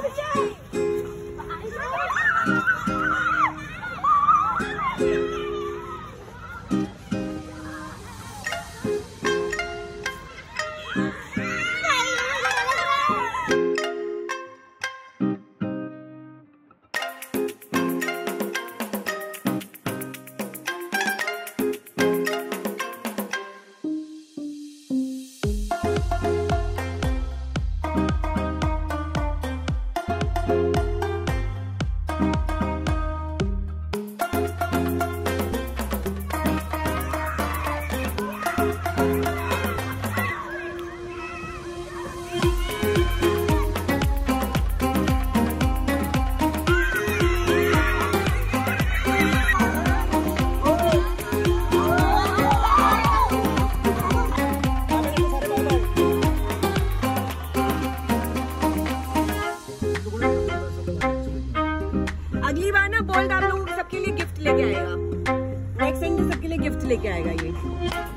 अगली बार ना बोल्ट आप लोगों सबके लिए गिफ्ट लेके आएगा। नेक्स्ट टाइम सबके लिए गिफ्ट लेके आएगा ये।